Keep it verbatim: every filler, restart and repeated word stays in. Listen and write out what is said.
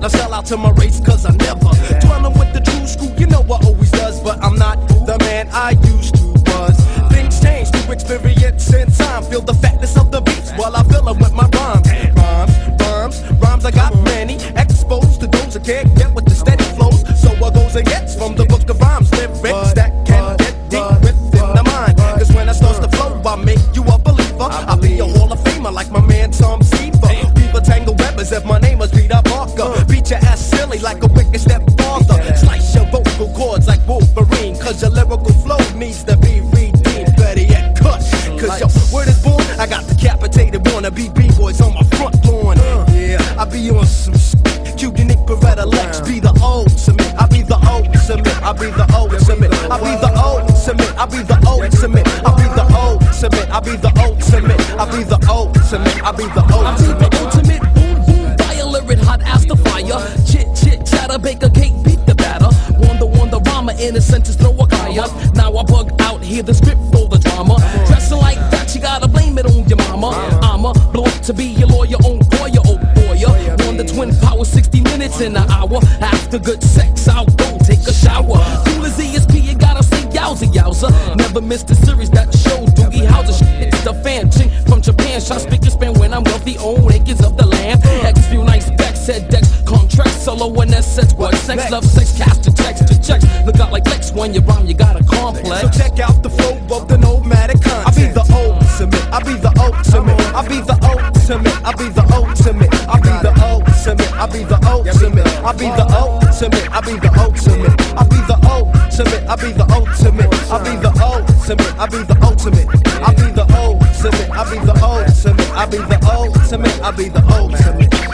I sell out to my race cause I never dwellin' with the true school, you know what always does. But I'm not the man I used to was. Things change through experience and time. Feel the fatness of the beats while I fill 'em with my rhymes. Rhymes, rhymes, rhymes I got many. Exposed to those who can't get with the steady flows. So I goes and gets from the book of rhymes. Lyrics that can get deep within the mind. Cause when I starts to flow, I make you a believer. I'll be a Hall of Famer like my man Tom Seaver. People tangle web as if my name was Peter Parker. Beat your ass silly like a wicked stepfather. Slice your vocal cords like Wolverine. Cause your lyrical flow needs to be redeemed. Better yet, cut. Cause yo, word is born, I got decapitated wannabe B-boys on my front lawn. Yeah, I be on some shit. Cute, unique, Beretta Lex. Be the ultimate. I be the ultimate. I be the ultimate. I be the ultimate. I be the ultimate. I be the ultimate. I be the ultimate. I be the ultimate. I be the ultimate. I be the ultimate. Boom, boom, violent, hot as the fire. Chit, chit, chatter, bake a cake, beat the batter. Wonder, wonder, rhymer, innocent is throw a guy up. Now I bug out, hear the script, roll the drama. Dressing like that, you gotta blame it on your mama. I'ma blow up to be your lawyer, own lawyer, oh boy. On the twin power, sixty minutes in an hour. After good sex, I'll go take a shower. Cool as E S P, you gotta say yowza yowza. Never missed a series that shows Doogie Howser. It's the fan ching from Japan. Shot speak and span when I'm wealthy, own acres of the land. X few nice backs, head decks, contracts, solo and assets. What sex, love, sex, cash to checks to checks. Look out like Lex when you rhyme, you got a complex. So check out the flow of the nomadic content. I be the ultimate. I be the ultimate. I be the ultimate. I be the ultimate. I be the ultimate. I be the ultimate. I be the ultimate. I be the ultimate. I be the ultimate. I be the ultimate. I be the ultimate. I be the ultimate. I be the ultimate. I be the ultimate. I be the ultimate. I be the ultimate.